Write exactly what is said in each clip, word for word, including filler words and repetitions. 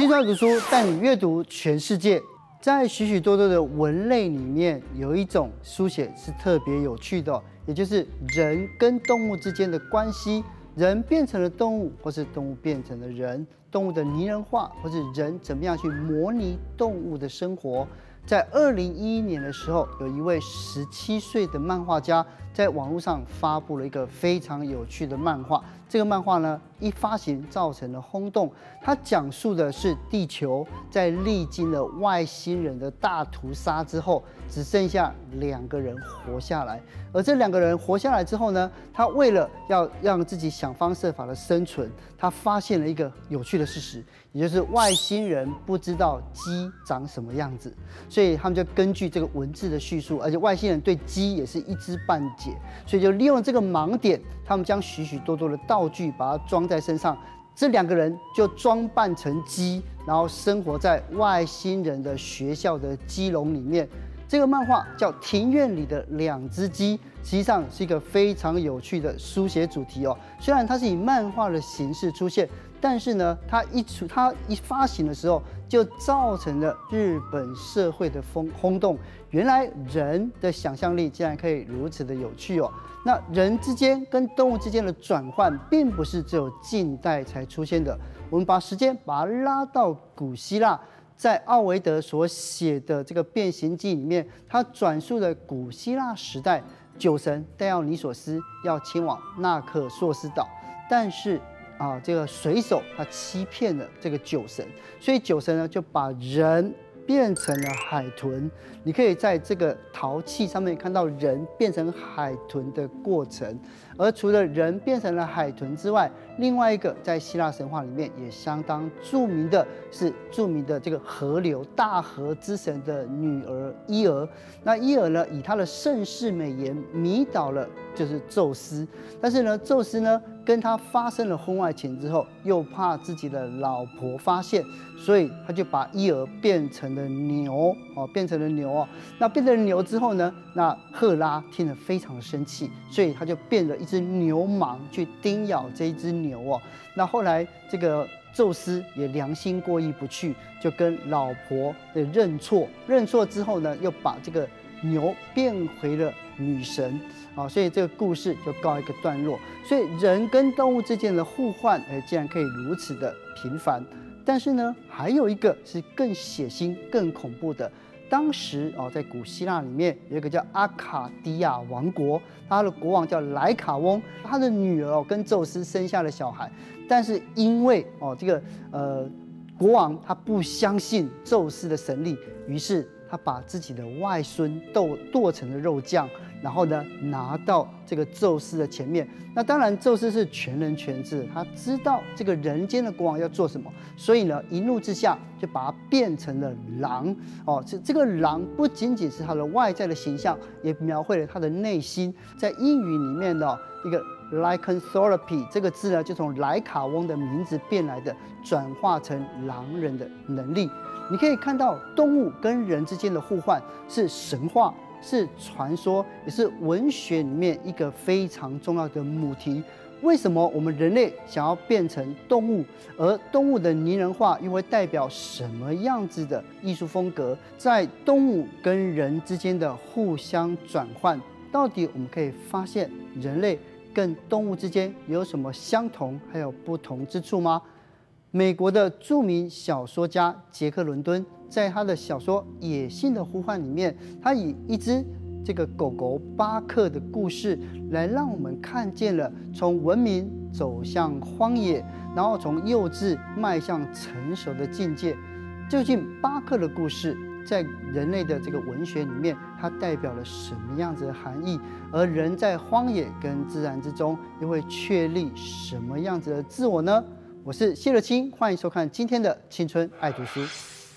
青春爱读书带你阅读全世界。在许许多多的文类里面，有一种书写是特别有趣的，也就是人跟动物之间的关系。人变成了动物，或是动物变成了人，动物的拟人化，或是人怎么样去模拟动物的生活。在二零一一年的时候，有一位十七岁的漫画家在网络上发布了一个非常有趣的漫画。这个漫画呢，一发行造成了轰动。它讲述的是地球在历经了外星人的大屠杀之后，只剩下两个人活下来。而这两个人活下来之后呢，他为了要让自己想方设法的生存，他发现了一个有趣的事实，也就是外星人不知道鸡长什么样子，所以他们就根据这个文字的叙述，而且外星人对鸡也是一知半解，所以就利用这个盲点，他们将许许多多的道具把它装在身上。这两个人就装扮成鸡，然后生活在外星人的学校的鸡笼里面。这个漫画叫《庭院里的两只鸡》，实际上是一个非常有趣的书写主题哦。虽然它是以漫画的形式出现，但是呢，它一出它一发行的时候，就造成了日本社会的风轰动。原来人的想象力竟然可以如此的有趣哦。那人之间跟动物之间的转换，并不是只有近代才出现的。我们把时间把它拉到古希腊。在奥维德所写的这个《变形记》里面，他转述了古希腊时代酒神戴奥尼索斯要前往纳克索斯岛，但是啊，这个水手他欺骗了这个酒神，所以酒神呢就把人变成了海豚。你可以在这个陶器上面看到人变成海豚的过程。而除了人变成了海豚之外，另外一个在希腊神话里面也相当著名的是著名的这个河流大河之神的女儿伊俄。那伊俄呢，以她的盛世美颜迷倒了就是宙斯，但是呢，宙斯呢跟他发生了婚外情之后，又怕自己的老婆发现，所以他就把伊俄变成了牛哦，变成了牛哦。那变成了牛之后呢，那赫拉听了非常的生气，所以他就变了一只牛蟒去叮咬这一只牛哦。那后来这个宙斯也良心过意不去，就跟老婆的认错，认错之后呢，又把这个牛变回了女神啊，所以这个故事就告一个段落。所以人跟动物之间的互换，哎，竟然可以如此的频繁。但是呢，还有一个是更血腥、更恐怖的。当时哦，在古希腊里面有一个叫阿卡迪亚王国，他的国王叫莱卡翁，他的女儿哦跟宙斯生下了小孩，但是因为哦这个呃国王他不相信宙斯的神力，于是他把自己的外孙剁剁成了肉酱，然后呢拿到这个宙斯的前面。那当然，宙斯是全能全知，他知道这个人间的国王要做什么，所以呢一怒之下就把它变成了狼。哦，这这个狼不仅仅是他的外在的形象，也描绘了他的内心。在英语里面的一个 lycanthropy 这个字呢，就从莱卡翁的名字变来的，转化成狼人的能力。你可以看到动物跟人之间的互换是神话，是传说，也是文学里面一个非常重要的母题。为什么我们人类想要变成动物，而动物的拟人化又会代表什么样子的艺术风格？在动物跟人之间的互相转换，到底我们可以发现人类跟动物之间有什么相同还有不同之处吗？美国的著名小说家杰克·伦敦在他的小说《野性的呼唤》里面，他以一只这个狗狗巴克的故事，来让我们看见了从文明走向荒野，然后从幼稚迈向成熟的境界。究竟巴克的故事在人类的这个文学里面，它代表了什么样子的含义？而人在荒野跟自然之中，又会确立什么样子的自我呢？我是谢乐清，欢迎收看今天的青春爱读书。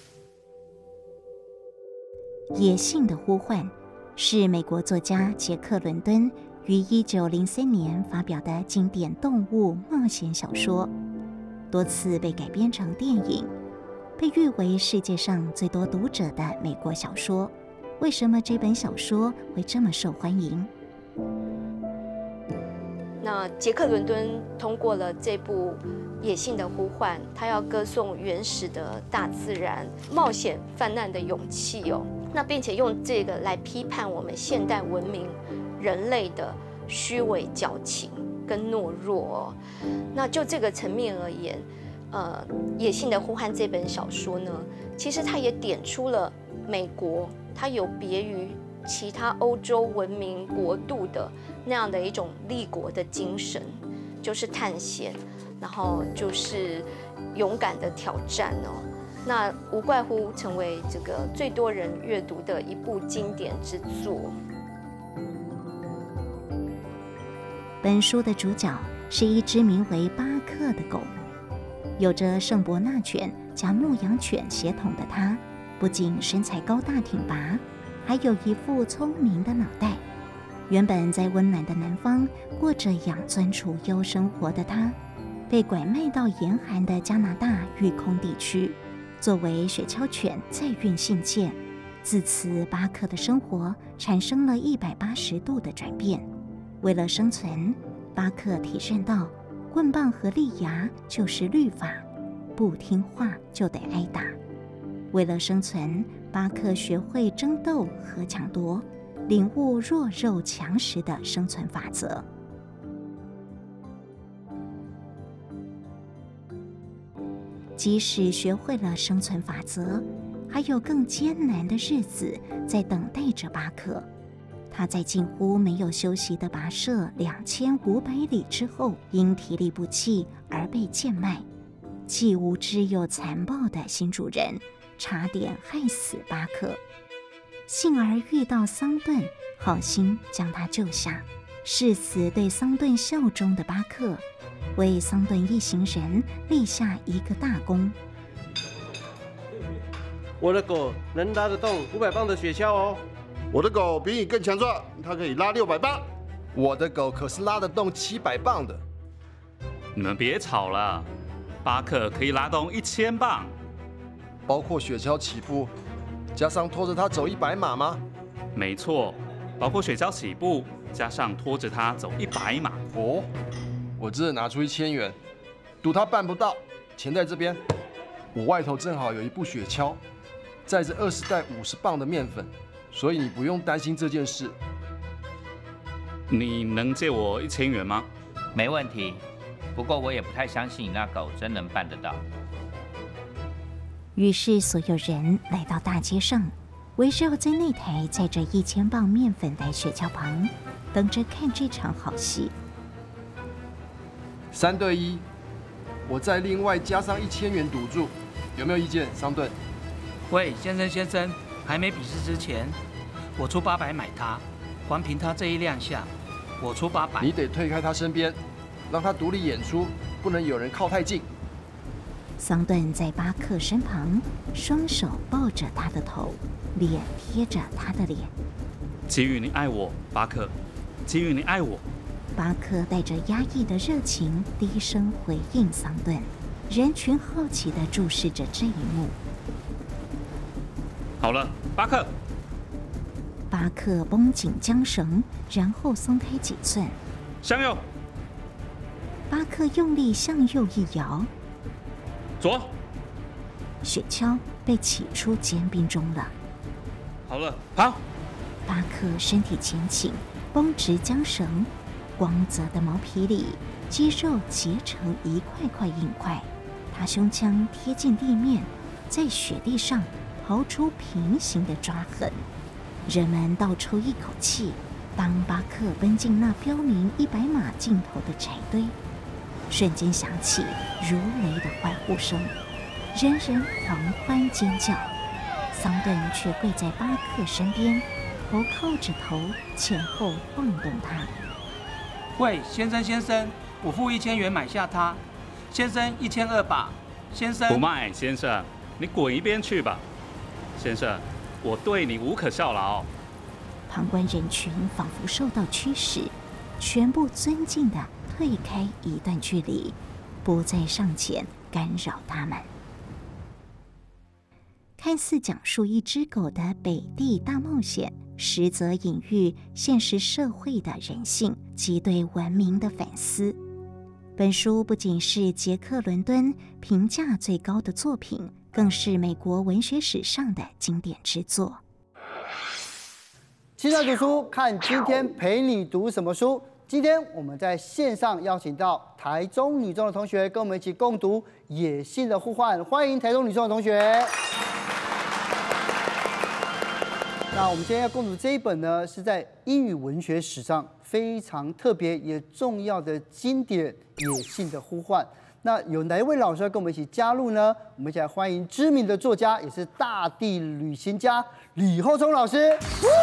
野性的呼唤是美国作家杰克·伦敦于一九零三年发表的经典动物冒险小说，多次被改编成电影，被誉为世界上最多读者的美国小说。为什么这本小说会这么受欢迎？ 那杰克·伦敦通过了这部《野性的呼唤》，他要歌颂原始的大自然、冒险犯难的勇气哦。那并且用这个来批判我们现代文明人类的虚伪、矫情跟懦弱哦。那就这个层面而言，呃，《野性的呼唤》这本小说呢，其实它也点出了美国它有别于其他欧洲文明国度的那样的一种立国的精神，就是探险，然后就是勇敢的挑战哦。那无怪乎成为这个最多人阅读的一部经典之作。 本书的主角是一只名为巴克的狗，有着圣伯纳犬加牧羊犬血统的它，不仅身材高大挺拔，还有一副聪明的脑袋。原本在温暖的南方过着养尊处优生活的它，被拐卖到严寒的加拿大育空地区，作为雪橇犬载运信件。自此，巴克的生活产生了一百八十度的转变。为了生存，巴克体认到棍棒和利牙就是律法，不听话就得挨打。为了生存，巴克学会争斗和抢夺，领悟弱肉强食的生存法则。即使学会了生存法则，还有更艰难的日子在等待着巴克。他在近乎没有休息的跋涉两千五百里之后，因体力不济而被贱卖。既无知又残暴的新主人差点害死巴克，幸而遇到桑顿，好心将他救下。誓死对桑顿效忠的巴克，为桑顿一行人立下一个大功。 我的狗能拉得动五百磅的雪橇哦。 我的狗比你更强壮，它可以拉六百磅。 我的狗可是拉得动七百磅的。 你们别吵了，巴克可以拉动一千磅， 包括雪橇起步，加上拖着它走一百码吗？ 没错，包括雪橇起步，加上拖着它走一百码。 哦，我只拿出一千元，赌他办不到。钱在这边，我外头正好有一部雪橇，载着二十袋五十磅的面粉。所以你不用担心这件事。 你能借我一千元吗？ 没问题，不过我也不太相信那狗真能办得到。 于是所有人来到大街上，围绕在那台载着一千磅面粉的雪橇旁，等着看这场好戏。 三对一，我再另外加上一千元赌注，有没有意见，桑顿？ 喂，先生先生。还没比试之前，我出八百买它，还凭他这一亮相。我出八百， 你得退开他身边，让他独立演出，不能有人靠太近。 桑顿在巴克身旁，双手抱着他的头，脸贴着他的脸。 基于你爱我，巴克，基于你爱我。 巴克带着压抑的热情，低声回应桑顿。人群好奇地注视着这一幕。 好了，巴克。 巴克绷紧缰绳，然后松开几寸。 向右。 巴克用力向右一摇， 左。 雪橇被骑出坚冰中了。 好了，跑。 巴克身体前倾，绷直缰绳，光泽的毛皮里，肌肉结成一块块硬块。他胸腔贴近地面，在雪地上刨出平行的抓痕。人们倒抽一口气，当巴克奔进那标明一百码尽头的柴堆，瞬间响起如雷的欢呼声，人人狂欢尖叫。桑顿却跪在巴克身边，头靠着头，前后晃动他。 喂，先生先生，我付一千元买下它。先生，一千二吧。先生， 不卖，先生，你滚一边去吧。先生，我对你无可效劳。 旁观人群仿佛受到驱使，全部尊敬地退开一段距离，不再上前干扰他们。看似讲述一只狗的北地大冒险， 实则隐喻现实社会的人性及对文明的反思。本书不仅是杰克·伦敦评价最高的作品，更是美国文学史上的经典之作。 期待读书，看今天陪你读什么书。今天我们在线上邀请到台中女中的同学，跟我们一起共读《野性的呼唤》，欢迎台中女中的同学。那我们今天要共读这一本呢，是在英语文学史上非常特别也重要的经典《野性的呼唤》。那有哪一位老师要跟我们一起加入呢？我们一起来欢迎知名的作家，也是大地旅行家李厚聪老师。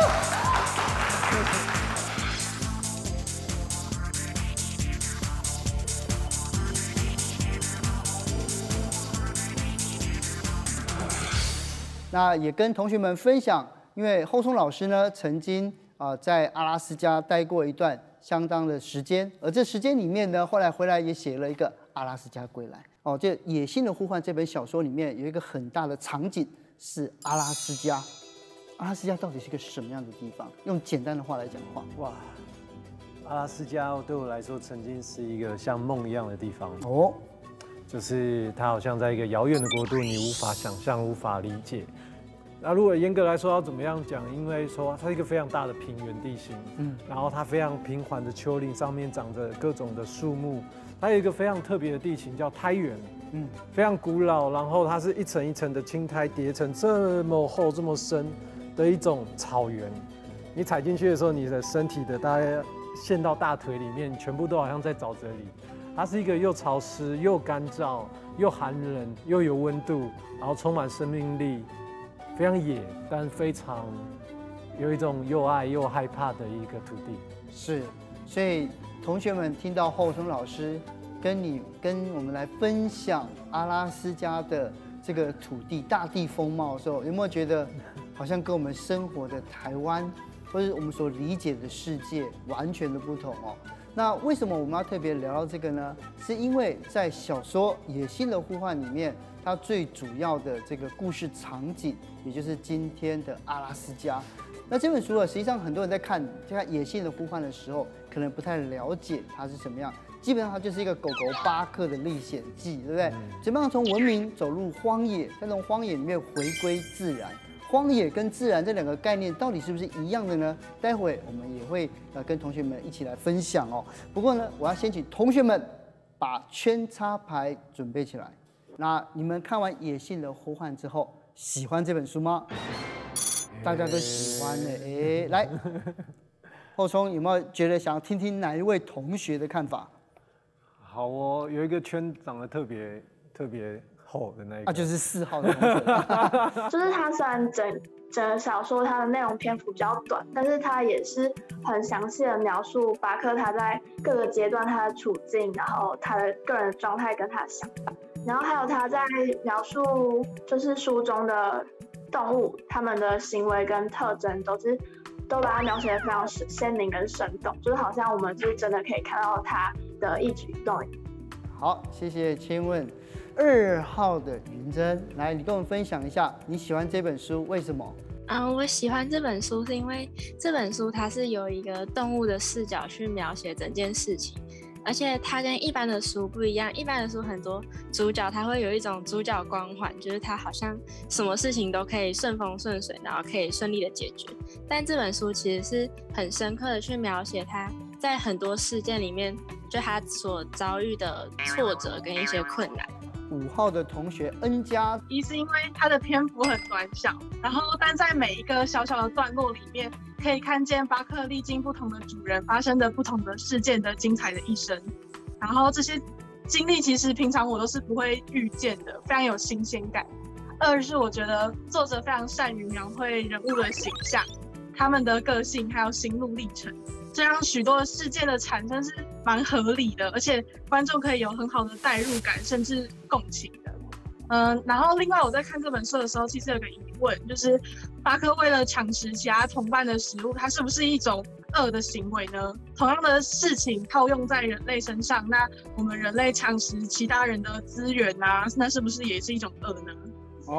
那也跟同学们分享。因为厚聪老师呢，曾经啊、呃、在阿拉斯加待过一段相当的时间，而这时间里面呢，后来回来也写了一个《阿拉斯加归来》哦。这《野性的呼唤》这本小说里面有一个很大的场景是阿拉斯加。阿拉斯加到底是个什么样的地方？用简单的话来讲话， 哇，阿拉斯加对我来说曾经是一个像梦一样的地方哦， 就是它好像在一个遥远的国度，你无法想象，无法理解。那如果严格来说要怎么样讲？因为说它是一个非常大的平原地形，嗯，然后它非常平缓的丘陵上面长着各种的树木，它有一个非常特别的地形叫苔原，嗯，非常古老，然后它是一层一层的青苔叠成这么厚这么深的一种草原。你踩进去的时候，你的身体的大概陷到大腿里面，全部都好像在沼泽里。它是一个又潮湿又干燥又寒冷又有温度，然后充满生命力。非常野，但非常有一种又爱又害怕的一个土地。 是，所以同学们听到厚聪老师跟你跟我们来分享阿拉斯加的这个土地大地风貌的时候，有没有觉得好像跟我们生活的台湾，或者我们所理解的世界完全的不同哦？那为什么我们要特别聊到这个呢？是因为在小说《野性的呼唤》里面，它最主要的这个故事场景，也就是今天的阿拉斯加。那这本书啊，实际上很多人在看在看《野性的呼唤》的时候，可能不太了解它是什么样。基本上它就是一个狗狗巴克的历险记，对不对？怎么样从文明走入荒野，再从荒野里面回归自然？荒野跟自然这两个概念到底是不是一样的呢？待会我们也会呃跟同学们一起来分享哦。不过呢，我要先请同学们把圈插牌准备起来。那你们看完《野性的呼唤》之后，喜欢这本书吗？大家都喜欢的，哎，来，厚聪有没有觉得想要听听哪一位同学的看法？ 好哦，有一个圈长得特别特别厚的那一个， 啊，就是四号的同学。 就是他虽然整整个小说它的内容篇幅比较短，但是他也是很详细的描述巴克他在各个阶段他的处境，然后他的个人状态跟他的想法，然后还有他在描述就是书中的动物他们的行为跟特征都是都把它描写得非常鲜明跟生动，就是好像我们就是真的可以看到他的一举一动。 好，谢谢千问。二号的云珍，来，你跟我们分享一下你喜欢这本书为什么？ 嗯，我喜欢这本书是因为这本书它是由一个动物的视角去描写整件事情，而且它跟一般的书不一样。一般的书很多主角他会有一种主角光环，就是他好像什么事情都可以顺风顺水，然后可以顺利的解决。但这本书其实是很深刻的去描写他在很多事件里面，就他所遭遇的挫折跟一些困难。 五号的同学 N 加， 一是因为它的篇幅很短小，然后但在每一个小小的段落里面，可以看见巴克历经不同的主人发生的不同的事件的精彩的一生，然后这些经历其实平常我都是不会遇见的，非常有新鲜感。二是我觉得作者非常善于描绘人物的形象，他们的个性还有心路历程，这让许多的事件的产生是蛮合理的，而且观众可以有很好的代入感，甚至共情的。嗯，然后另外我在看这本书的时候，其实有个疑问，就是巴克为了抢食其他同伴的食物，它是不是一种恶的行为呢？同样的事情套用在人类身上，那我们人类抢食其他人的资源啊，那是不是也是一种恶呢？ 哦，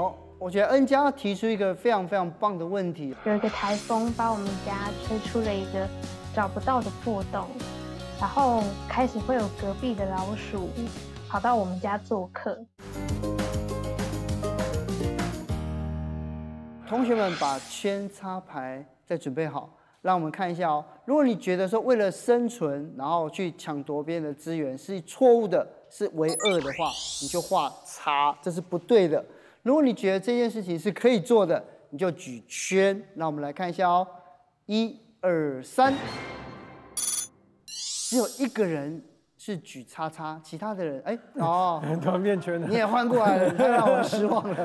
我觉得恩佳提出一个非常非常棒的问题。 有一个台风把我们家吹出了一个找不到的破洞，然后开始会有隔壁的老鼠跑到我们家做客。 同学们把圈插牌再准备好，让我们看一下哦。如果你觉得说为了生存，然后去抢夺别人的资源是错误的，是为恶的话，你就画叉，这是不对的。如果你觉得这件事情是可以做的，你就举圈。那我们来看一下哦，一二三，只有一个人是举叉叉，其他的人哎哦， 突然变圈了， 你也换过来了，太让我失望了。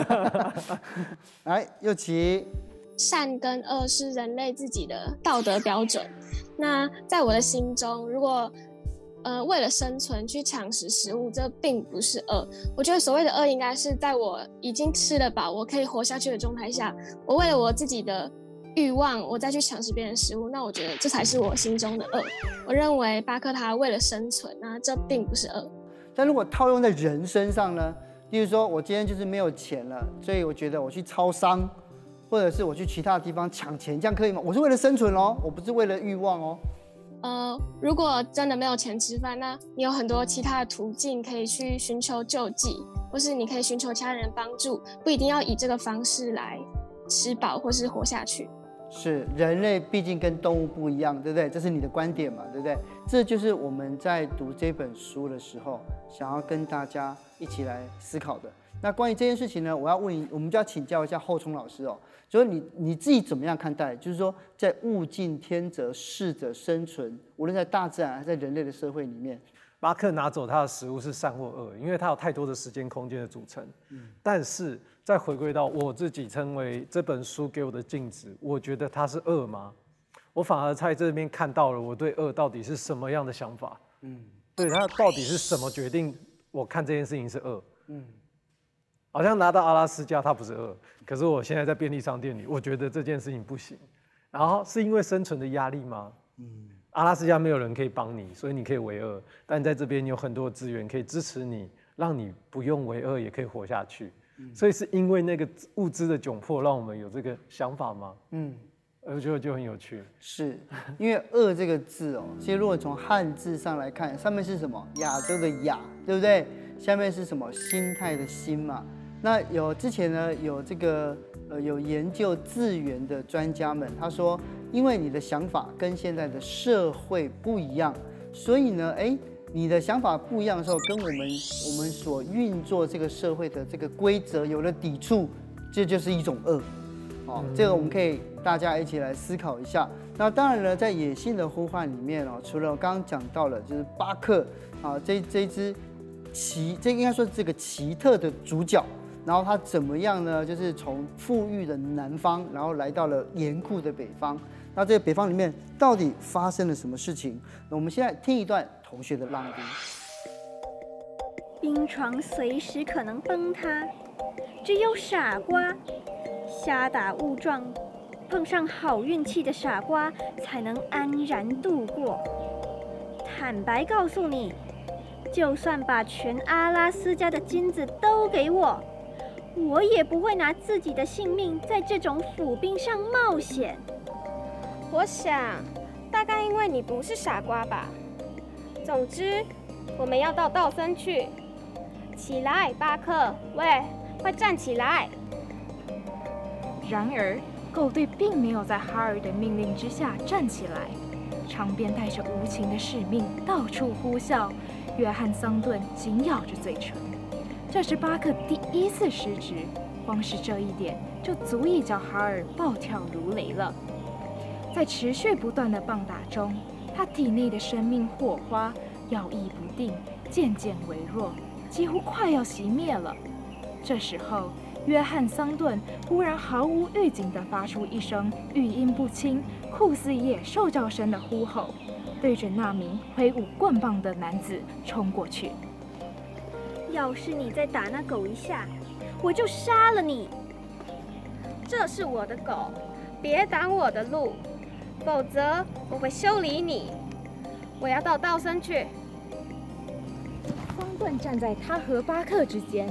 来，右起。 善跟恶是人类自己的道德标准。那在我的心中，如果呃，为了生存去抢食食物，这并不是恶。我觉得所谓的恶，应该是在我已经吃得饱，我可以活下去的状态下，我为了我自己的欲望，我再去抢食别人的食物，那我觉得这才是我心中的恶。我认为巴克他为了生存，那这并不是恶。 但如果套用在人身上呢？例如说，我今天就是没有钱了，所以我觉得我去超商，或者是我去其他地方抢钱，这样可以吗？我是为了生存哦，我不是为了欲望哦。 呃，如果真的没有钱吃饭，那你有很多其他的途径可以去寻求救济，或是你可以寻求其他人帮助，不一定要以这个方式来吃饱或是活下去。 是，人类毕竟跟动物不一样，对不对？这是你的观点嘛，对不对？这就是我们在读这本书的时候，想要跟大家一起来思考的。那关于这件事情呢，我要问你，我们就要请教一下后冲老师哦。所以你你自己怎么样看待？就是说，在物竞天择、适者生存，无论在大自然还是在人类的社会里面， 巴克拿走他的食物是善或恶，因为他有太多的时间空间的组成。嗯，但是再回归到我自己称为这本书给我的镜子，我觉得它是恶吗？我反而在这边看到了我对恶到底是什么样的想法。嗯，对它到底是什么决定我看这件事情是恶？嗯。好像拿到阿拉斯加，它不是恶，可是我现在在便利商店里，我觉得这件事情不行。然后是因为生存的压力吗？嗯，阿拉斯加没有人可以帮你，所以你可以为恶，但在这边有很多资源可以支持你，让你不用为恶也可以活下去。嗯，所以是因为那个物资的窘迫，让我们有这个想法吗？嗯，我觉得就很有趣。 是因为恶这个字哦，其实如果从汉字上来看，上面是什么？亚洲的亚，对不对？下面是什么？心态的心嘛。那有之前呢，有这个呃有研究字源的专家们，他说，因为你的想法跟现在的社会不一样，所以呢，哎，你的想法不一样的时候，跟我们我们所运作这个社会的这个规则有了抵触，这就是一种恶。哦，这个我们可以大家一起来思考一下。那当然了，在野性的呼唤里面哦，除了我刚刚讲到了，就是巴克啊这这一只奇，这应该说这个奇特的主角。然后他怎么样呢？就是从富裕的南方，然后来到了严酷的北方。那这个北方里面到底发生了什么事情？那我们现在听一段同学的朗读。 冰床随时可能崩塌，只有傻瓜，瞎打误撞，碰上好运气的傻瓜才能安然度过。坦白告诉你，就算把全阿拉斯加的金子都给我，我也不会拿自己的性命在这种府兵上冒险。 我想，大概因为你不是傻瓜吧。总之，我们要到道森去。起来，巴克，喂，快站起来！ 然而，狗队并没有在哈尔的命令之下站起来，长鞭带着无情的使命到处呼啸。约翰·桑顿紧咬着嘴唇。这是巴克第一次失职，光是这一点就足以叫哈尔暴跳如雷了。在持续不断的棒打中，他体内的生命火花摇曳不定，渐渐微弱，几乎快要熄灭了。这时候，约翰·桑顿忽然毫无预警地发出一声语音不清、酷似野兽叫声的呼吼，对着那名挥舞棍棒的男子冲过去。 要是你再打那狗一下，我就杀了你！ 这是我的狗，别挡我的路，否则我会修理你。我要到道森去。 桑顿站在他和巴克之间，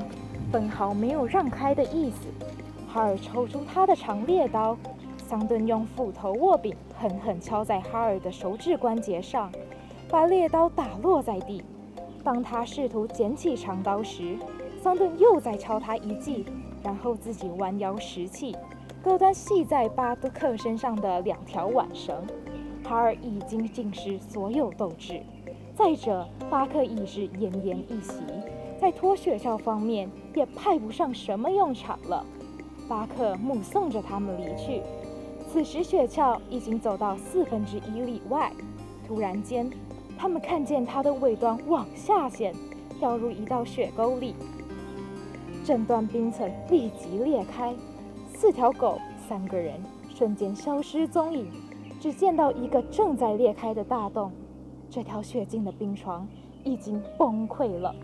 分毫没有让开的意思。哈尔抽出他的长猎刀，桑顿用斧头握柄狠狠敲在哈尔的手指关节上，把猎刀打落在地。当他试图捡起长刀时，桑顿又再敲他一记，然后自己弯腰拾起，割断系在巴克身上的两条挽绳。哈尔已经尽失所有斗志。再者，巴克已是奄奄一息，在拖雪橇方面也派不上什么用场了。巴克目送着他们离去，此时雪橇已经走到四分之一里外。突然间，他们看见它的尾端往下陷，掉入一道雪沟里。整段冰层立即裂开，四条狗、三个人瞬间消失踪影，只见到一个正在裂开的大洞。这条雪境的冰床已经崩溃了。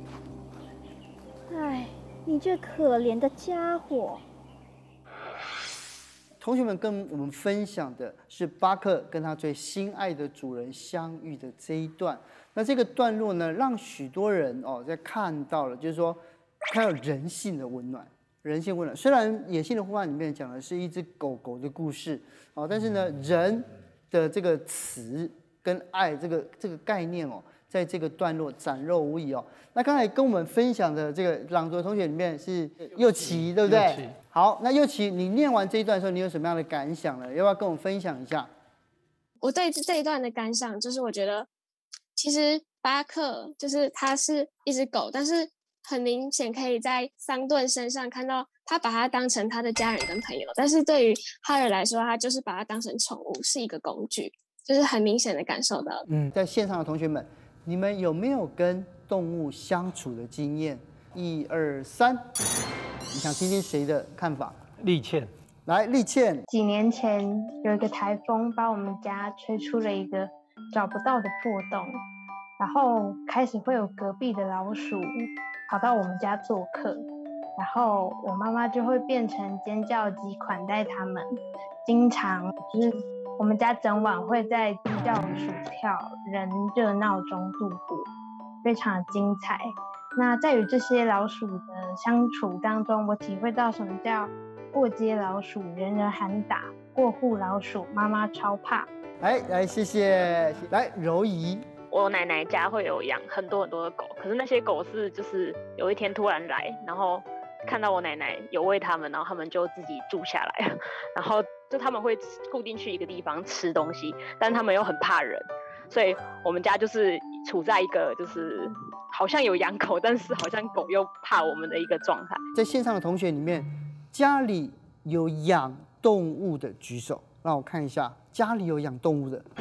唉，你这可怜的家伙！ 同学们跟我们分享的是巴克跟他最心爱的主人相遇的这一段。那这个段落呢，让许多人哦在看到了，就是说看到人性的温暖，人性温暖。虽然《野性的呼唤》里面讲的是一只狗狗的故事，哦，但是呢，人的这个词跟爱这个这个概念哦，在这个段落展露无遗哦。那刚才跟我们分享的这个朗读的同学里面是佑琪，对不对？好，那佑琪，你念完这一段的时候，你有什么样的感想呢？要不要跟我们分享一下？ 我对这一段的感想就是，我觉得其实巴克就是他是一只狗，但是很明显可以在桑顿身上看到他把它当成他的家人跟朋友，但是对于哈尔来说，他就是把它当成宠物，是一个工具，就是很明显的感受到。 嗯，在现场的同学们，你们有没有跟动物相处的经验？一二三，你想听听谁的看法？ 丽倩， 来，丽倩。 几年前有一个台风把我们家吹出了一个找不到的破洞，然后开始会有隔壁的老鼠跑到我们家做客，然后我妈妈就会变成尖叫鸡款待他们，经常就是我们家整晚会在鸡叫、鼠跳、人热闹中度过，非常的精彩。那在与这些老鼠的相处当中，我体会到什么叫过街老鼠人人喊打，过户老鼠妈妈超怕。 来来，谢谢。来，柔仪。 我奶奶家会有养很多很多的狗，可是那些狗是就是有一天突然来，然后看到我奶奶有喂它们，然后它们就自己住下来了，然后就他们会固定去一个地方吃东西，但他们又很怕人，所以我们家就是处在一个就是好像有养狗，但是好像狗又怕我们的一个状态。 在线上的同学里面，家里有养动物的举手，让我看一下，家里有养动物的。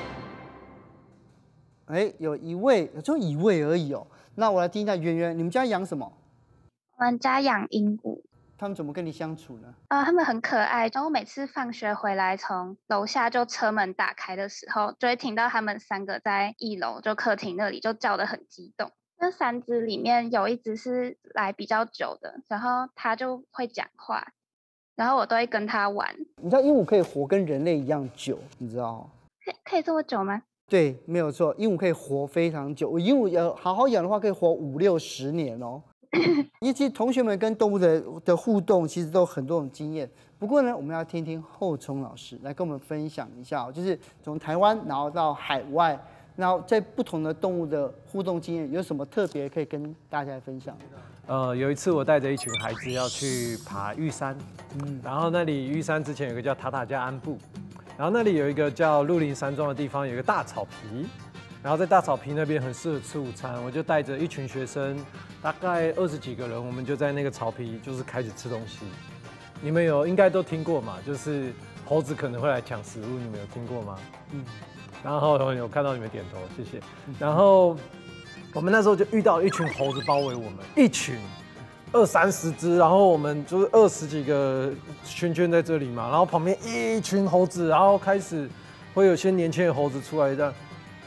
哎，有一位，就一位而已哦。那我来听一下圆圆，你们家养什么？ 我们家养鹦鹉。 他们怎么跟你相处呢？ 呃，他们很可爱。然后每次放学回来，从楼下就车门打开的时候，就会听到他们三个在一楼就客厅那里就叫得很激动。那三只里面有一只是来比较久的，然后它就会讲话，然后我都会跟它玩。 你知道鹦鹉可以活跟人类一样久，你知道吗？ 可以可以这么久吗？ 对，没有错，鹦鹉可以活非常久。鹦鹉要好好养的话，可以活五六十年哦。因为其实同学们跟动物的的互动，其实都有很多种经验。不过呢，我们要听听后聪老师来跟我们分享一下，就是从台湾然后到海外，然后在不同的动物的互动经验，有什么特别可以跟大家分享？ 呃，有一次我带着一群孩子要去爬玉山，嗯，然后那里玉山之前有个叫塔塔加鞍部。然后那里有一个叫鹿林山庄的地方，有一个大草皮，然后在大草皮那边很适合吃午餐。我就带着一群学生，大概二十几个人，我们就在那个草皮就是开始吃东西。你们有应该都听过嘛？就是猴子可能会来抢食物，你们有听过吗？嗯。然后有看到你们点头，谢谢。然后我们那时候就遇到一群猴子包围我们，一群。二三十只，然后我们就是二十几个圈圈在这里嘛，然后旁边一群猴子，然后开始会有些年轻的猴子出来这样，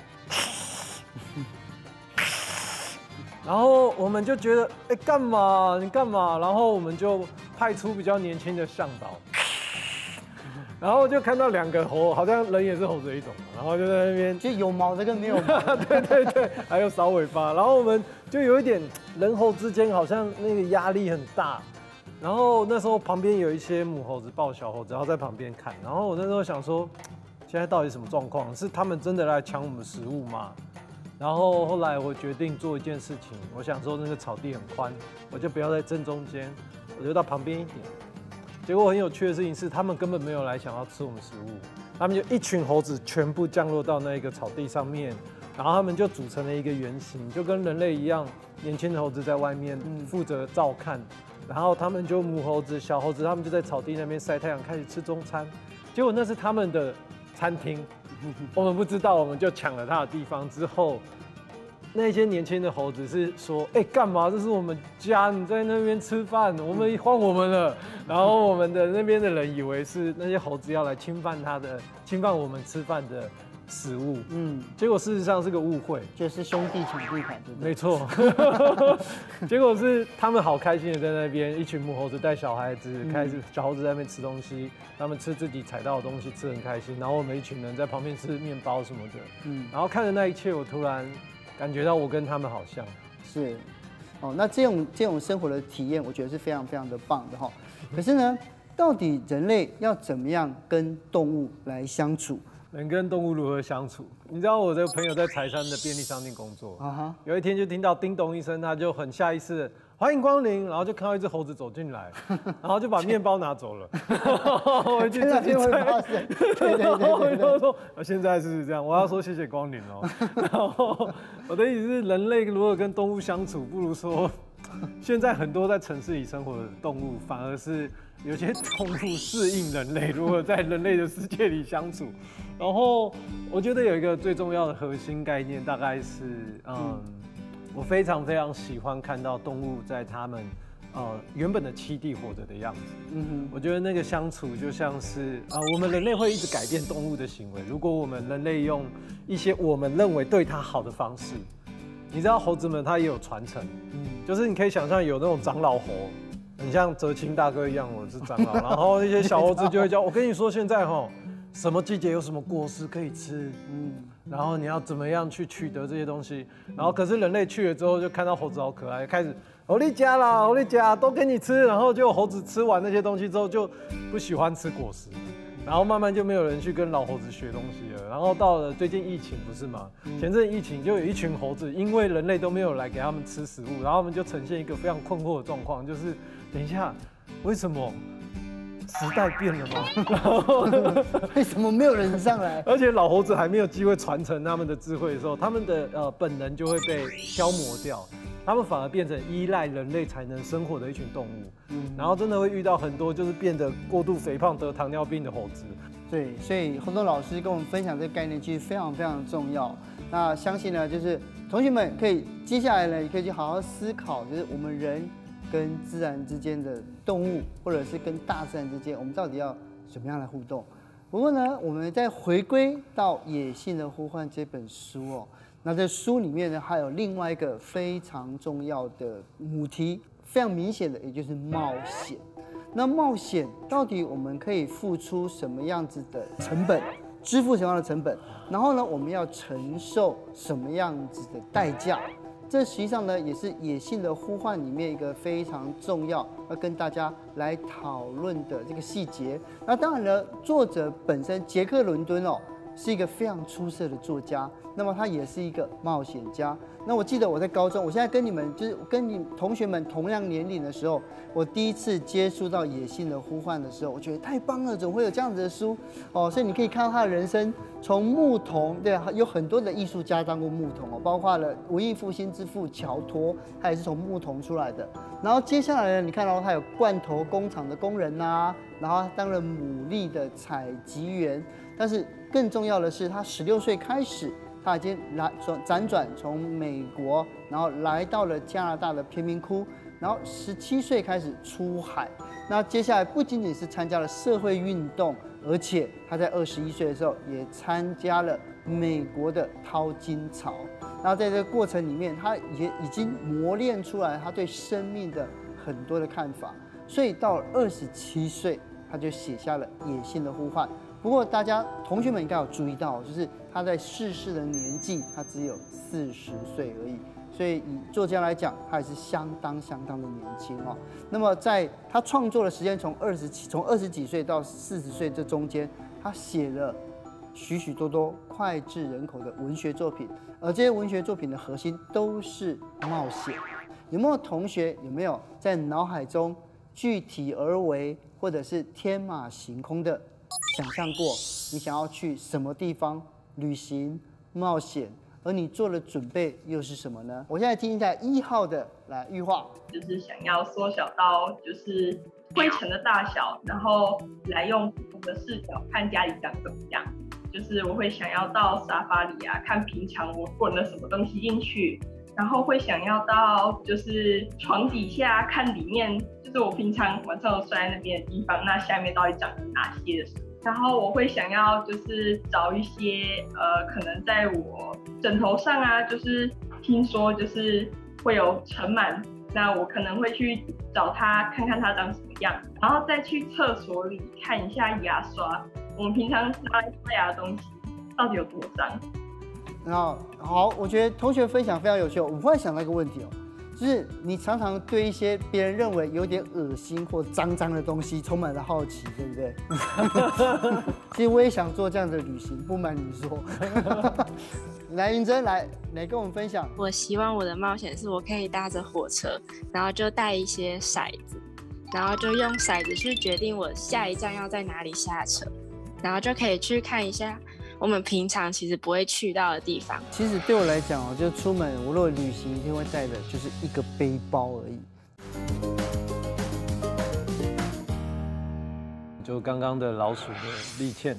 然后我们就觉得，哎，干嘛？你干嘛？然后我们就派出比较年轻的向导， 然后就看到两个猴，好像人也是猴子的一种，然后就在那边， 就有毛的跟没有毛的， 对对对，还有扫尾巴。然后我们就有一点人猴之间好像那个压力很大。然后那时候旁边有一些母猴子抱小猴子，然后在旁边看。然后我那时候想说，现在到底什么状况？是他们真的来抢我们食物吗？然后后来我决定做一件事情，我想说那个草地很宽，我就不要在正中间，我就到旁边一点。结果很有趣的事情是，他们根本没有来想要吃我们食物，他们就一群猴子全部降落到那个草地上面，然后他们就组成了一个圆形，就跟人类一样，年轻的猴子在外面负责照看。然后他们就母猴子、小猴子，他们就在草地那边晒太阳，开始吃中餐。结果那是他们的餐厅，我们不知道，我们就抢了他的地方。之后，那些年轻的猴子是说：“哎，干嘛？这是我们家，你在那边吃饭，我们换我们了。”然后我们的那边的人以为是那些猴子要来侵犯他的、侵犯我们吃饭的食物，嗯，结果事实上是个误会， 就是兄弟抢地盘，对不对？ 没错，结果是他们好开心的在那边，一群母猴子带小孩子，嗯、开始小猴子在那边吃东西，他们吃自己采到的东西，吃很开心，然后我们一群人在旁边吃面包什么的，嗯，然后看着那一切，我突然感觉到我跟他们好像是，哦，那这种这种生活的体验，我觉得是非常非常的棒的哈。可是呢，到底人类要怎么样跟动物来相处？ 人跟动物如何相处？你知道我的朋友在柴山的便利商店工作，啊、有一天就听到叮咚一声，他就很下意识的欢迎光临，然后就看到一只猴子走进来，然后就把面包拿走了。我就自己猜，对对对对说现在是这样，我要说谢谢光临哦。然后我的意思是，人类如何跟动物相处，不如说现在很多在城市里生活的动物，反而是有些动物适应人类，如何在人类的世界里相处。然后我觉得有一个最重要的核心概念，大概是，嗯，我非常非常喜欢看到动物在它们呃原本的栖地活着的样子。嗯哼，我觉得那个相处就像是啊、呃，我们人类会一直改变动物的行为。如果我们人类用一些我们认为对它好的方式，你知道猴子们它也有传承，嗯，就是你可以想象有那种长老猴。很像哲青大哥一样，我是长老，然后那些小猴子就会教我跟你说，现在哈，什么季节有什么果实可以吃，嗯，然后你要怎么样去取得这些东西，然后可是人类去了之后，就看到猴子好可爱，开始猴力家啦，猴力家都给你吃，然后就猴子吃完那些东西之后，就不喜欢吃果实，然后慢慢就没有人去跟老猴子学东西了，然后到了最近疫情不是吗？前阵疫情就有一群猴子，因为人类都没有来给他们吃食物，然后他们就呈现一个非常困惑的状况，就是。等一下，为什么时代变了吗？然后为什么没有人上来？ 而且老猴子还没有机会传承他们的智慧的时候，他们的呃本能就会被消磨掉，他们反而变成依赖人类才能生活的一群动物。嗯，然后真的会遇到很多就是变得过度肥胖、得糖尿病的猴子。 对，所以洪东老师跟我们分享这个概念，其实非常非常重要。那相信呢，就是同学们可以接下来呢，也可以去好好思考，就是我们人。跟自然之间的动物，或者是跟大自然之间，我们到底要怎么样来互动？不过呢，我们再回归到《野性的呼唤》这本书哦，那在书里面呢，还有另外一个非常重要的母题，非常明显的，也就是冒险。那冒险到底我们可以付出什么样子的成本，支付什么样的成本？然后呢，我们要承受什么样子的代价？这实际上呢，也是《野性的呼唤》里面一个非常重要要跟大家来讨论的这个细节。那当然了，作者本身杰克·伦敦哦，是一个非常出色的作家，那么他也是一个冒险家。那我记得我在高中，我现在跟你们就是跟你同学们同样年龄的时候，我第一次接触到《野性的呼唤》的时候，我觉得太棒了，怎么会有这样子的书哦？所以你可以看到他的人生从牧童，对，有很多的艺术家当过牧童哦，包括了文艺复兴之父乔托，他也是从牧童出来的。然后接下来呢，你看到他有罐头工厂的工人呐，然后当了牡蛎的采集员，但是更重要的是，他十六岁开始。他已经来辗转从美国，然后来到了加拿大的贫民窟，然后十七岁开始出海。那接下来不仅仅是参加了社会运动，而且他在二十一岁的时候也参加了美国的淘金潮。然后在这个过程里面，他也已经磨练出来他对生命的很多的看法。所以到了二十七岁， 他就写下了《野性的呼唤》。不过大家同学们应该有注意到，就是他在逝世的年纪，他只有四十岁而已。所以以作家来讲，他也是相当相当的年轻哦。那么在他创作的时间从二十七从二十几岁到四十岁这中间，他写了许许多多脍炙人口的文学作品，而这些文学作品的核心都是冒险。有没有同学有没有在脑海中具体而为，或者是天马行空的想象过你想要去什么地方旅行冒险？而你做的准备又是什么呢？我现在听一下一号的，来玉化， 就是想要缩小到就是灰尘的大小，然后来用不同的视角看家里长怎么样。就是我会想要到沙发里啊，看平常我滚了什么东西进去，然后会想要到就是床底下看里面，就是我平常晚上都睡在那边的地方，那下面到底长了哪些的时候。然后我会想要就是找一些呃，可能在我枕头上啊，就是听说就是会有尘螨，那我可能会去找它看看它长什么样，然后再去厕所里看一下牙刷，我们平常拿来刷牙的东西到底有多脏。 然后好，我觉得同学分享非常有趣。我忽然想到一个问题哦，就是你常常对一些别人认为有点恶心或脏脏的东西充满了好奇，对不对？其实我也想做这样的旅行，不瞒你说。来，云珍，来来跟我们分享。 我希望我的冒险是我可以搭着火车，然后就带一些骰子，然后就用骰子去决定我下一站要在哪里下车，然后就可以去看一下我们平常其实不会去到的地方。 其实对我来讲哦，就出门，我如果旅行一定会带的就是一个背包而已。 就刚刚的老鼠的利茜，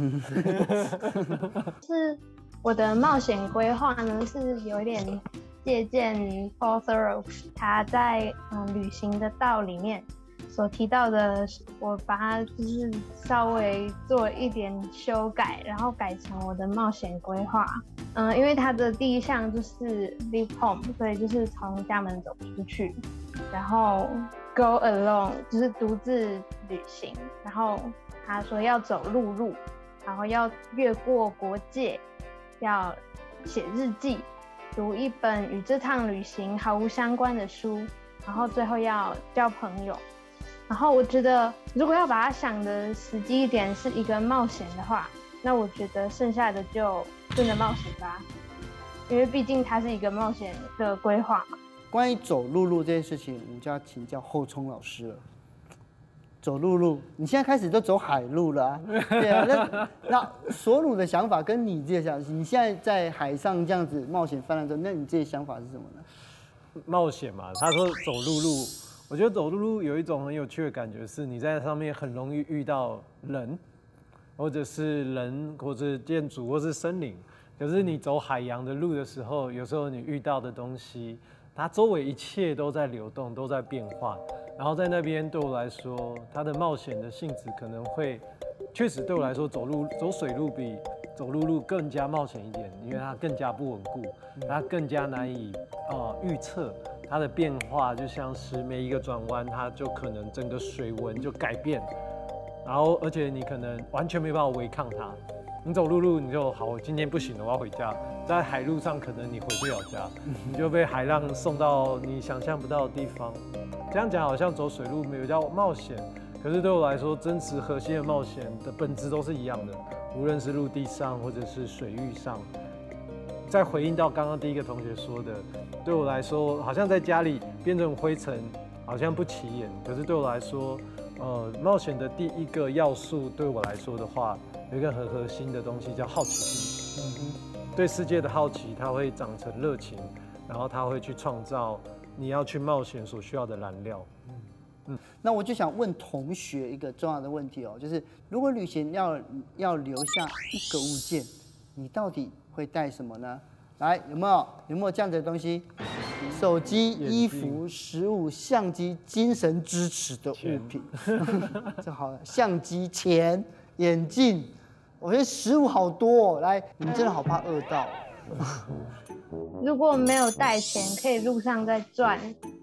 是我的冒险规划呢，是有一点借鉴 Paul Thoreau 他在嗯旅行的道里面所提到的，我把它就是稍微做一点修改，然后改成我的冒险规划。嗯，因为它的第一项就是 leave home， 所以就是从家门走出去，然后 go alone 就是独自旅行，然后他说要走陆路，然后要越过国界，要写日记，读一本与这趟旅行毫无相关的书，然后最后要交朋友。然后我觉得，如果要把它想的实际一点，是一个冒险的话，那我觉得剩下的就真的冒险吧，因为毕竟它是一个冒险的规划嘛。 关于走陆路这件事情，我们就要请教后冲老师了。走陆路，你现在开始都走海路了啊？对啊，那那索鲁的想法跟你自己的想法，你现在在海上这样子冒险泛滥中，那你自己的想法是什么呢？ 冒险嘛，他说走陆路。我觉得走陆路有一种很有趣的感觉，是你在上面很容易遇到人，或者是人，或者建筑，或是森林。可是你走海洋的路的时候，有时候你遇到的东西，它周围一切都在流动，都在变化。然后在那边对我来说，它的冒险的性质可能会，确实对我来说，走路走水路比走陆路更加冒险一点，因为它更加不稳固，它更加难以呃预测。它的变化就像是每一个转弯，它就可能整个水文就改变，然后而且你可能完全没办法违抗它。你走陆路，你就好，我今天不行了，我要回家。在海路上，可能你回不了家，你就被海浪送到你想象不到的地方。这样讲好像走水路没有叫冒险，可是对我来说，真实核心的冒险的本质都是一样的，无论是陆地上或者是水域上。再回应到刚刚第一个同学说的，对我来说，好像在家里变成灰尘，好像不起眼。可是对我来说，呃，冒险的第一个要素，对我来说的话，有一个很核心的东西叫好奇心。嗯哼，对世界的好奇，它会长成热情，然后它会去创造你要去冒险所需要的燃料。 嗯，那我就想问同学一个重要的问题哦，就是如果旅行要要留下一个物件，你到底会带什么呢？来，有没有有没有这样的东西？手机、衣服、食物、相机、精神支持的物品。这好了，相机、钱、眼镜，我觉得食物好多哦。来，你们真的好怕饿到。 如果没有带钱，可以路上再赚，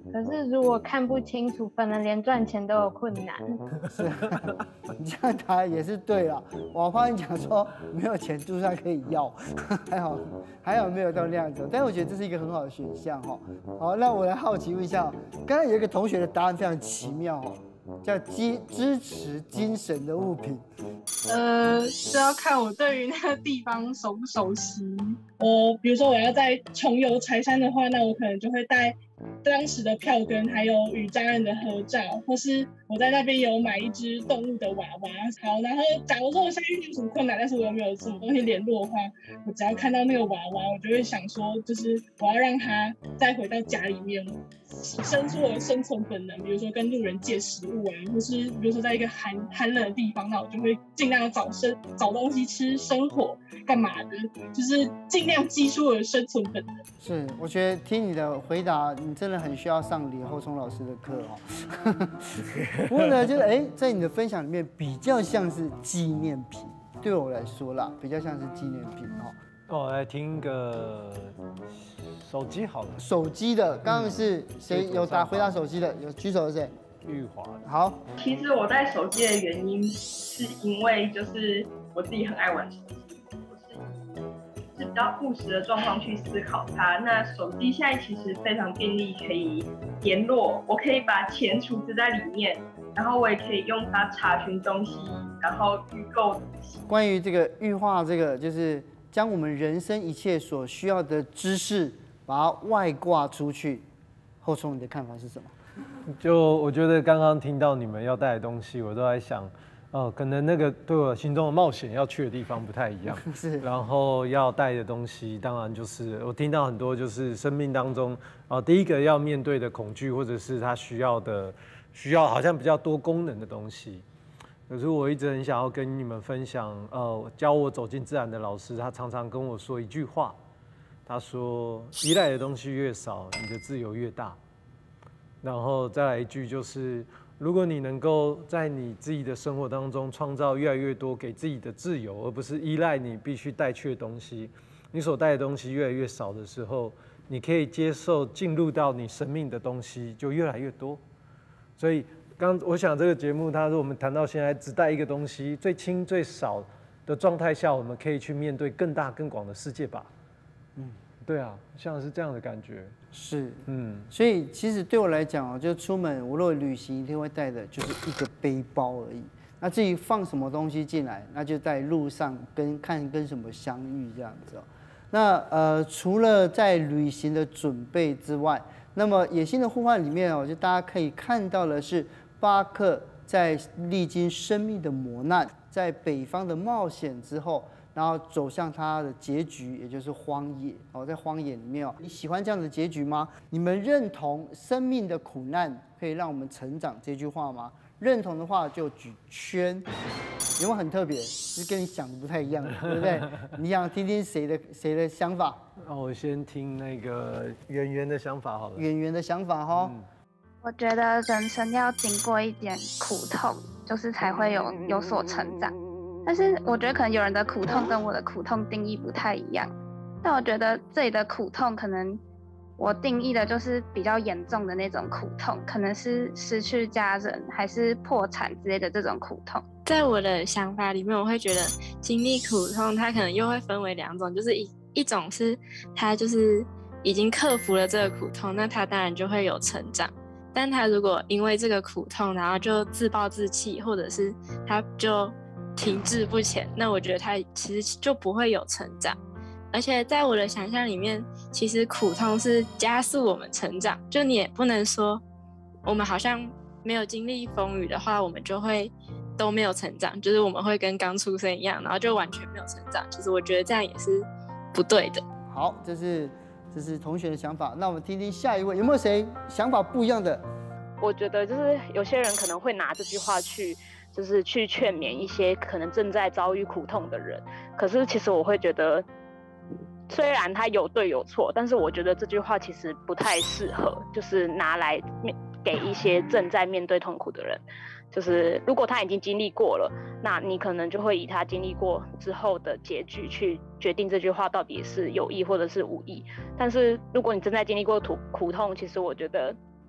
可是如果看不清楚，可能连赚钱都有困难。 是，你这样答也是对了。我怕你讲说没有钱路上可以要，还好还好没有到那样子。但是我觉得这是一个很好的选项哈。好，那我来好奇问一下，刚才有一个同学的答案非常奇妙哦。叫支支持精神的物品， 呃，是要看我对于那个地方熟不熟悉。我比如说我要在重游柴山的话，那我可能就会带当时的票根，还有与家人的合照，或是我在那边有买一只动物的娃娃。好，然后假如说我现在遇到什么困难，但是我又没有什么东西联络的话，我只要看到那个娃娃，我就会想说，就是我要让它再回到家里面，生出我的生存本能，比如说跟路人借食物啊，或是比如说在一个寒寒冷的地方，那我就会尽量找生找东西吃、生火干嘛的，就是尽量激出我的生存本能。 是，我觉得听你的回答，你真的很需要上李厚聪老师的课哦。不过呢，就是哎，在你的分享里面比较像是纪念品，对我来说啦，比较像是纪念品哦。 哦，来听个手机好了。 手机的，刚刚是谁有答回答手机的？有举手的谁？ 玉华。 好。 其实我带手机的原因是因为就是我自己很爱玩手机，我是是比较务实的状况去思考它。那手机现在其实非常便利，可以联络，我可以把钱储值在里面，然后我也可以用它查询东西，然后预购东西。关于这个玉化，这个就是将我们人生一切所需要的知识，把它外挂出去。厚聪，你的看法是什么？ 就我觉得刚刚听到你们要带的东西，我都在想，哦，可能那个对我心中的冒险要去的地方不太一样。 是。 然后要带的东西，当然就是我听到很多，就是生命当中，哦，第一个要面对的恐惧，或者是他需要的，需要好像比较多功能的东西。可是我一直很想要跟你们分享，呃，教我走进自然的老师，他常常跟我说一句话，他说：依赖的东西越少，你的自由越大。然后再来一句就是，如果你能够在你自己的生活当中创造越来越多给自己的自由，而不是依赖你必须带去的东西，你所带的东西越来越少的时候，你可以接受进入到你生命的东西就越来越多。所以刚我想这个节目，它是我们谈到现在只带一个东西，最轻最少的状态下，我们可以去面对更大更广的世界吧。嗯，对啊，像是这样的感觉。 是， 嗯， 所以其实对我来讲哦，就出门我如果旅行一定会带的就是一个背包而已。那至于放什么东西进来，那就在路上跟看跟什么相遇这样子哦。那呃，除了在旅行的准备之外，那么野性的呼唤里面哦，就大家可以看到的是巴克在历经生命的磨难，在北方的冒险之后。然后走向它的结局，也就是荒野哦，在荒野里面哦，你喜欢这样的结局吗？你们认同生命的苦难可以让我们成长这句话吗？认同的话就举圈，有没有很特别？是跟你想的不太一样，对不对？你想听听谁的谁的想法？ 那我先听那个圆圆的想法好了。 圆圆的想法哈、嗯， 我觉得人生要经过一点苦痛，就是才会有有所成长。但是我觉得可能有人的苦痛跟我的苦痛定义不太一样，但我觉得这里的苦痛可能我定义的就是比较严重的那种苦痛，可能是失去家人还是破产之类的这种苦痛。 在我的想法里面，我会觉得经历苦痛它可能又会分为两种，就是一一种是他就是已经克服了这个苦痛，那他当然就会有成长，但他如果因为这个苦痛然后就自暴自弃，或者是他就停滞不前，那我觉得他其实就不会有成长。而且在我的想象里面，其实苦痛是加速我们成长，就你也不能说我们好像没有经历风雨的话，我们就会都没有成长，就是我们会跟刚出生一样，然后就完全没有成长。其实我觉得这样也是不对的。 好，这是这是同学的想法，那我们听听下一位，有没有谁想法不一样的？ 我觉得就是有些人可能会拿这句话去就是去劝勉一些可能正在遭遇苦痛的人，可是其实我会觉得虽然他有对有错，但是我觉得这句话其实不太适合就是拿来给一些正在面对痛苦的人，就是如果他已经经历过了，那你可能就会以他经历过之后的结局去决定这句话到底是有益或者是无益。但是如果你正在经历过苦苦痛，其实我觉得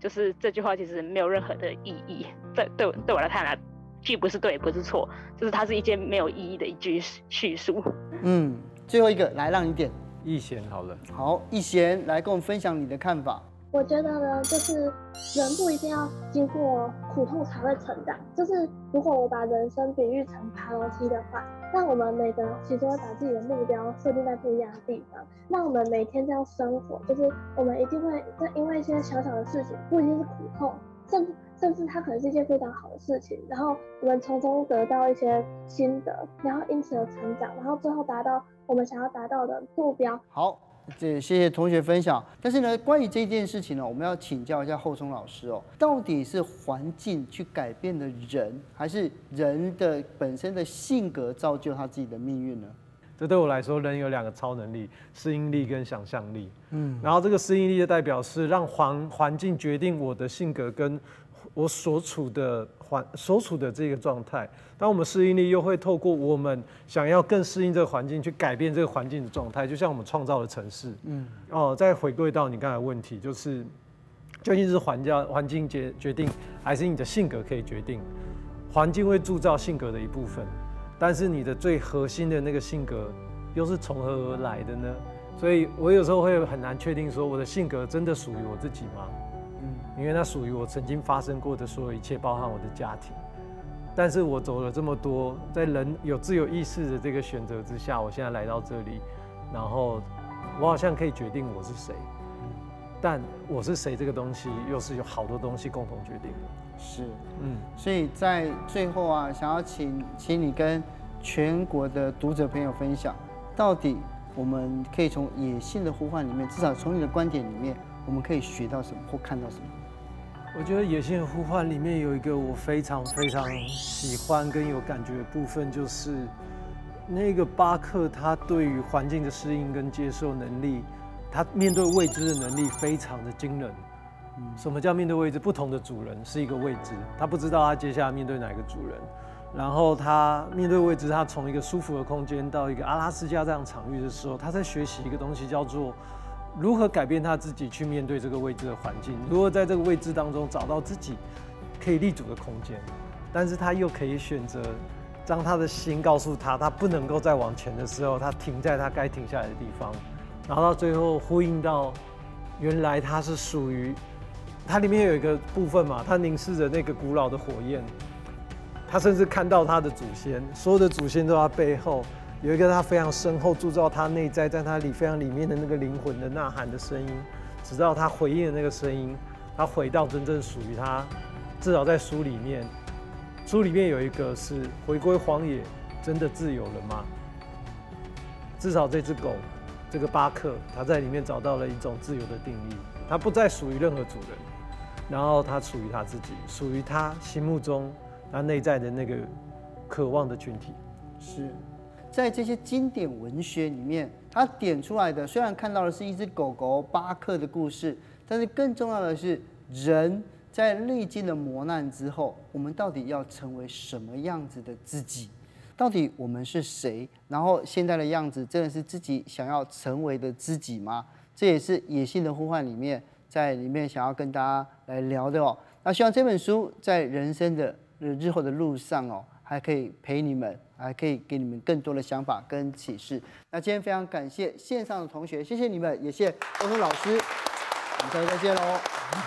就是这句话其实没有任何的意义。对对对我来看来，既不是对，也不是错，就是它是一件没有意义的一句叙述。 嗯，最后一个来让你点逸贤好了。 好，逸贤来跟我们分享你的看法。 我觉得呢，就是人不一定要经过苦痛才会成长。就是如果我把人生比喻成爬楼梯的话，那我们每个人其实会把自己的目标设定在不一样的地方。那我们每天这样生活，就是我们一定会因为一些小小的事情，不一定是苦痛，甚至甚至它可能是一件非常好的事情，然后我们从中得到一些心得，然后因此而成长，然后最后达到我们想要达到的目标。 好。这谢谢同学分享，但是呢，关于这件事情呢，我们要请教一下厚聪老师哦，到底是环境去改变了人，还是人的本身的性格造就他自己的命运呢？ 这对我来说，人有两个超能力：适应力跟想象力。 嗯， 然后这个适应力的代表是让环环境决定我的性格跟我所处的环所处的这个状态。当我们适应力又会透过我们想要更适应这个环境，去改变这个环境的状态，就像我们创造的城市。 嗯， 哦，再回归到你刚才的问题，就是究竟是环境环境决决定，还是你的性格可以决定？环境会铸造性格的一部分，但是你的最核心的那个性格又是从何而来的呢？所以我有时候会很难确定说，我的性格真的属于我自己吗？嗯，因为它属于我曾经发生过的所有一切，包含我的家庭。但是我走了这么多，在人有自由意识的这个选择之下，我现在来到这里，然后我好像可以决定我是谁，但我是谁这个东西又是有好多东西共同决定的。 是， 嗯， 所以在最后啊，想要请请你跟全国的读者朋友分享，到底我们可以从野性的呼唤里面，至少从你的观点里面，我们可以学到什么或看到什么？ 我觉得《野性的呼唤》里面有一个我非常非常喜欢跟有感觉的部分，就是那个巴克他对于环境的适应跟接受能力，他面对未知的能力非常的惊人。什么叫面对未知？不同的主人是一个未知，他不知道他接下来面对哪个主人。然后他面对未知，他从一个舒服的空间到一个阿拉斯加这样场域的时候，他在学习一个东西，叫做如何改变他自己去面对这个未知的环境，如何在这个未知当中找到自己可以立足的空间，但是他又可以选择，当他的心告诉他他不能够再往前的时候，他停在他该停下来的地方，然后到最后呼应到，原来他是属于，它里面有一个部分嘛，他凝视着那个古老的火焰，他甚至看到他的祖先，所有的祖先都在他背后。有一个他非常深厚铸造他内在，在他里非常里面的那个灵魂的呐喊的声音，直到他回应的那个声音，他回到真正属于他。至少在书里面，书里面有一个是回归荒野，真的自由了吗？至少这只狗，这个巴克，他在里面找到了一种自由的定义，他不再属于任何主人，然后他属于他自己，属于他心目中他内在的那个渴望的群体。 是。在这些经典文学里面，他点出来的虽然看到的是一只狗狗巴克的故事，但是更重要的是，人在历经了磨难之后，我们到底要成为什么样子的自己？到底我们是谁？然后现在的样子真的是自己想要成为的自己吗？这也是《野性的呼唤》里面在里面想要跟大家来聊的哦。那希望这本书在人生的日后的路上哦，还可以陪你们。还可以给你们更多的想法跟启示。那今天非常感谢线上的同学，谢谢你们，也谢谢欧聪老师，我们下次再见喽。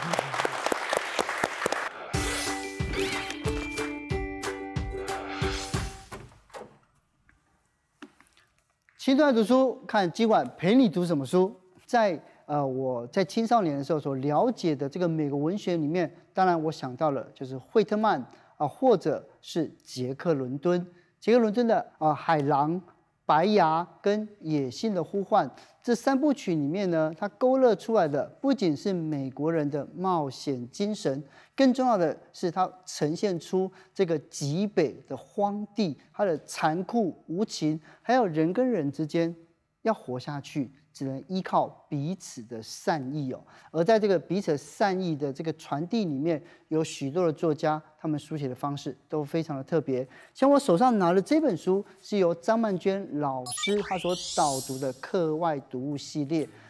青春爱读书，看今晚陪你读什么书。在呃我在青少年的时候所了解的这个美国文学里面，当然我想到了就是惠特曼啊，或者是杰克伦敦。杰克伦敦的啊《海狼》、《白牙》跟《野性的呼唤》这三部曲里面呢，它勾勒出来的不仅是美国人的冒险精神，更重要的是它呈现出这个极北的荒地，它的残酷无情，还有人跟人之间要活下去，只能依靠彼此的善意哦。而在这个彼此善意的这个传递里面，有许多的作家，他们书写的方式都非常的特别。像我手上拿的这本书，是由张曼娟老师她所导读的课外读物系列。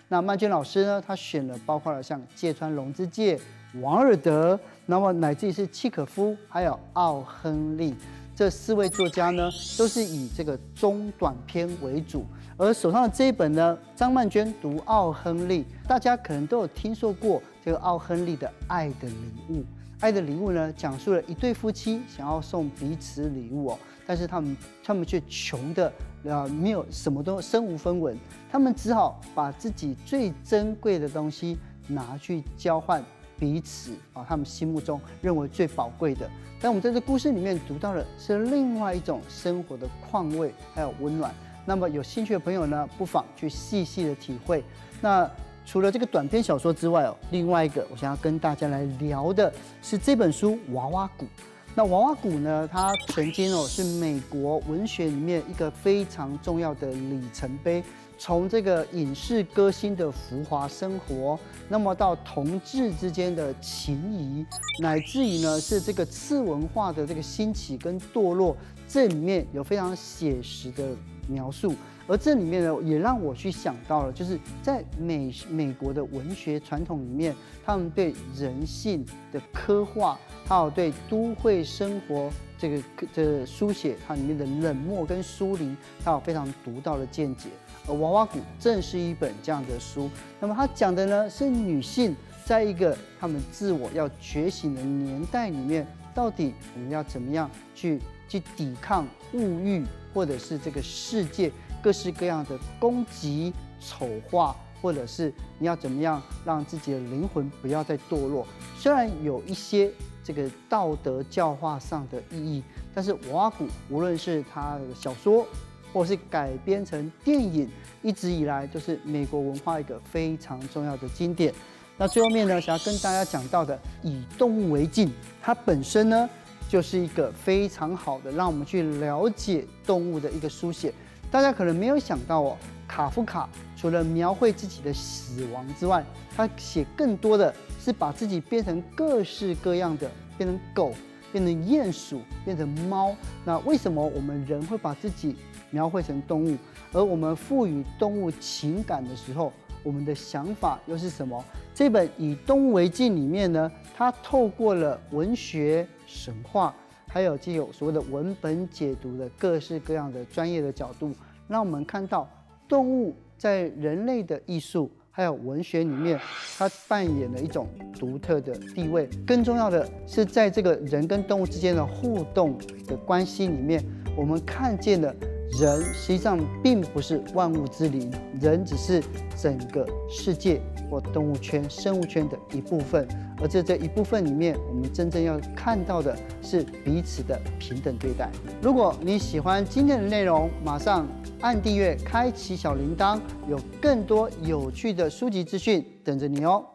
那曼娟老师呢，他选了包括了像芥川龙之介、王尔德，那么乃至于是契可夫，还有奥亨利。这四位作家呢，都是以这个中短篇为主。而手上的这一本呢，张曼娟读奥亨利，大家可能都有听说过这个奥亨利的《爱的礼物》。《爱的礼物》呢，讲述了一对夫妻想要送彼此礼物哦，但是他们他们却穷的呃没有什么都身无分文，他们只好把自己最珍贵的东西拿去交换彼此啊，他们心目中认为最宝贵的。但我们在这故事里面读到的是另外一种生活的况味还有温暖。那么有兴趣的朋友呢，不妨去细细的体会。那除了这个短篇小说之外哦，另外一个我想要跟大家来聊的是这本书《娃娃谷》。那《娃娃谷》呢，它曾经哦是美国文学里面一个非常重要的里程碑。从这个影视歌星的浮华生活，那么到同志之间的情谊，乃至于呢是这个次文化的这个兴起跟堕落，这里面有非常写实的描述。而这里面呢，也让我去想到了，就是在美美国的文学传统里面，他们对人性的刻画，还有对都会生活这个这书写它里面的冷漠跟疏离，它有非常独到的见解。而《娃娃谷》正是一本这样的书。那么它讲的呢，是女性在一个她们自我要觉醒的年代里面，到底我们要怎么样去去抵抗物欲，或者是这个世界各式各样的攻击、丑化，或者是你要怎么样让自己的灵魂不要再堕落。虽然有一些这个道德教化上的意义，但是《娃娃谷》无论是它的小说，或是改编成电影，一直以来都是美国文化一个非常重要的经典。那最后面呢，想要跟大家讲到的，以动物为镜，它本身呢就是一个非常好的让我们去了解动物的一个书写。大家可能没有想到哦，卡夫卡除了描绘自己的死亡之外，他写更多的是把自己变成各式各样的，变成狗，变成鼹鼠，变成猫。那为什么我们人会把自己描绘成动物，而我们赋予动物情感的时候，我们的想法又是什么？这本《以动物为镜》里面呢，它透过了文学、神话，还有既有所谓的文本解读的各式各样的专业的角度，让我们看到动物在人类的艺术还有文学里面，它扮演了一种独特的地位。更重要的是，在这个人跟动物之间的互动的关系里面，我们看见了人实际上并不是万物之灵，人只是整个世界或动物圈、生物圈的一部分。而在这一部分里面，我们真正要看到的是彼此的平等对待。如果你喜欢今天的内容，马上按订阅，开启小铃铛，有更多有趣的书籍资讯等着你哦。